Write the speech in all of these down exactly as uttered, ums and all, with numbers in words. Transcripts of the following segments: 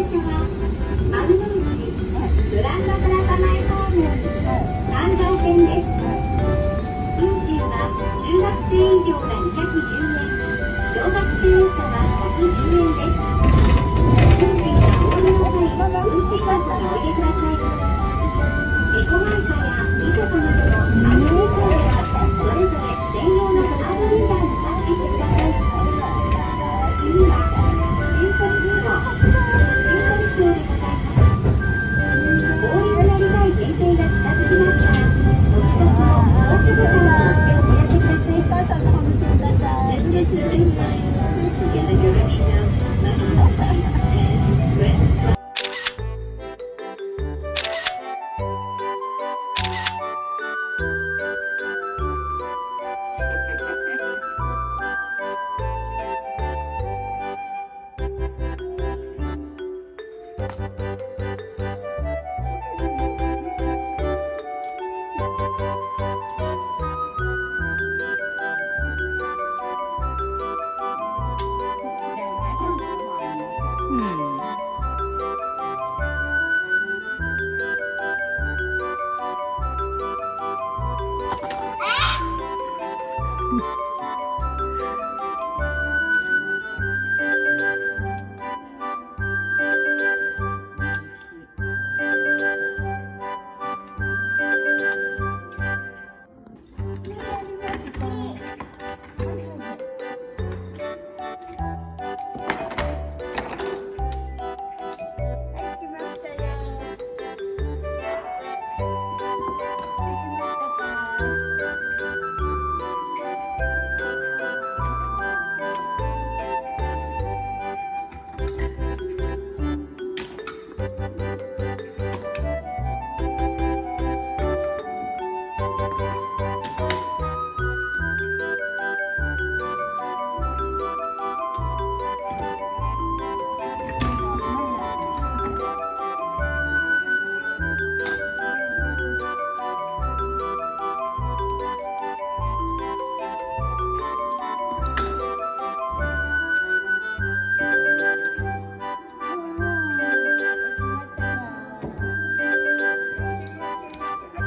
車は丸の内グランドプラザマイホーム環状線です。運賃は中学生以上がにひゃくじゅうえん、小学生以下はひゃくじゅうえんです。運賃がお降りの際、運賃箱にお入れください。エコマイカやミカサなどの安定コードはそれぞれ専用のカードリーダーに貼ってください。次はシンボル通路、シンボル町でございます。合流になりたい電停が近づきましたら、お近くの大久保さんを押してお知らせください。お母さんの褒めてください。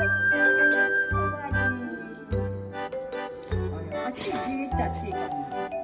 あっちじーっとあっち。